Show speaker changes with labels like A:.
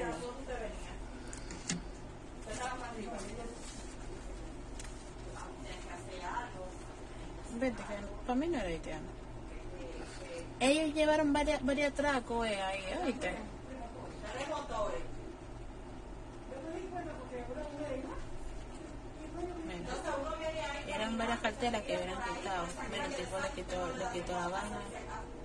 A: verlo. Vete, que para mí no era haitiano. Ellos llevaron varias tracos ahí, ¿oíste? Mira, eran varias carteras que hubieran quitado. Mira, el tipo le quitó la vaina.